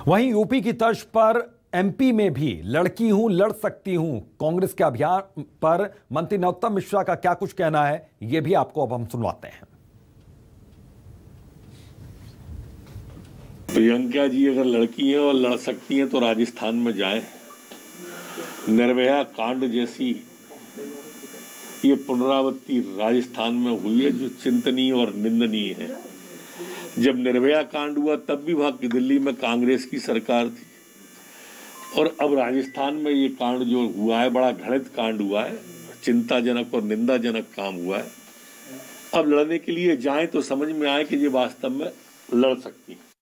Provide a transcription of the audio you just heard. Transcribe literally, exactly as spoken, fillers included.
वहीं यूपी की तर्ज पर एमपी में भी लड़की हूं लड़ सकती हूं कांग्रेस के अभियान पर मंत्री नरोत्तम मिश्रा का क्या कुछ कहना है, यह भी आपको अब हम सुनवाते हैं। प्रियंका जी अगर लड़की हैं और लड़ सकती हैं तो राजस्थान में जाएं। निर्भया कांड जैसी ये पुनरावृत्ति राजस्थान में हुई है जो चिंतनीय और निंदनीय है। जब निर्भया कांड हुआ तब भी वहां दिल्ली में कांग्रेस की सरकार थी और अब राजस्थान में ये कांड जो हुआ है बड़ा घृणित कांड हुआ है, चिंताजनक और निंदाजनक काम हुआ है। अब लड़ने के लिए जाएं तो समझ में आए कि ये वास्तव में लड़ सकती है।